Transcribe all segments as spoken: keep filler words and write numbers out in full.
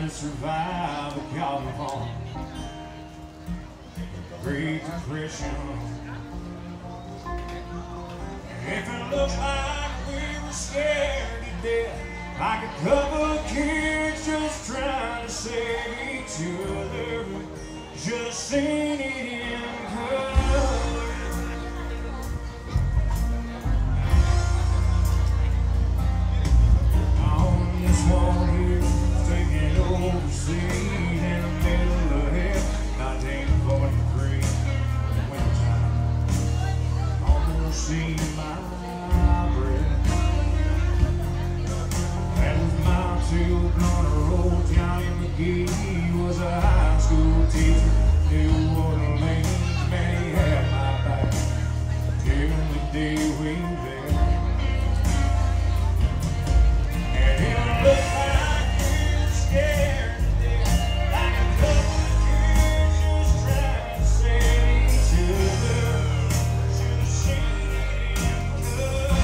trying to survive the California Great Depression. If it looked like we were scared to death, like a couple of kids just trying to save each other, just seen it in color. On this one here, taking overseas in the middle of hell, nineteen forty-three, wintertime, almost seen my breath. That was my two corner old Johnny McGee was a high school teacher, knew what it means, man, he had my back till the day we met. And it looked like we were scared to death, like a couple of kids just trying to save each other. Should have seen it in color.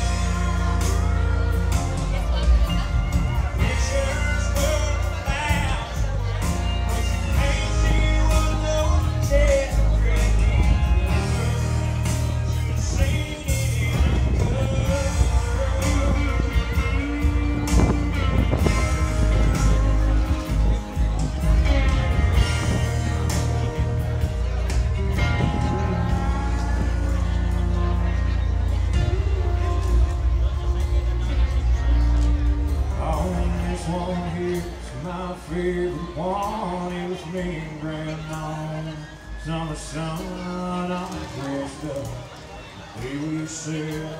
Pictures were miles away, but you can't see what those kids are breaking. Should have seen it in color. On this one here's my favorite one. It was me and Grandma. Summer sun, I'm dressed up. The way we said,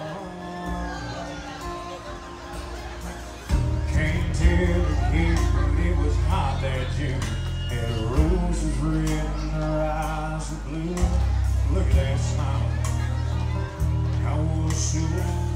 can't tell the kid, but it was hot that June. And the rose was red and her eyes were blue. Look at that smile. I was sure